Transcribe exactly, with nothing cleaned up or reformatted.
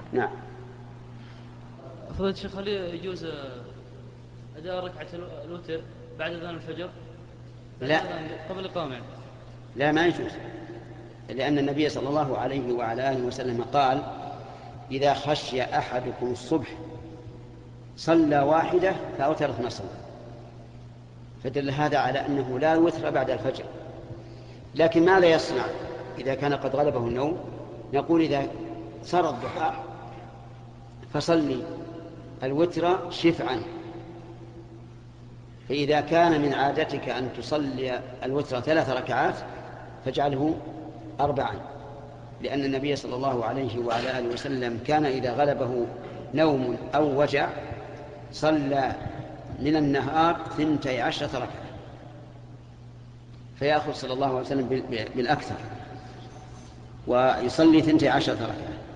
نعم. فضيلة الشيخ، هل يجوز أداء ركعة الوتر بعد أذان الفجر؟ لا، قبل الإقامة يعني. لا ما يجوز، لأن النبي صلى الله عليه وعلى آله وسلم قال: إذا خشي أحدكم الصبح صلى واحدة فأوترت ما صلى. فدل هذا على أنه لا وتر بعد الفجر. لكن ماذا يصنع إذا كان قد غلبه النوم؟ نقول: إذا صار الضحى فصلي الوتر شفعا. فإذا كان من عادتك أن تصلي الوتر ثلاث ركعات فاجعله أربعا، لأن النبي صلى الله عليه وعلى آله وسلم كان إذا غلبه نوم أو وجع صلى من النهار ثنتي عشرة ركعة، فيأخذ صلى الله عليه وسلم بالأكثر ويصلي ثنتي عشرة ركعة.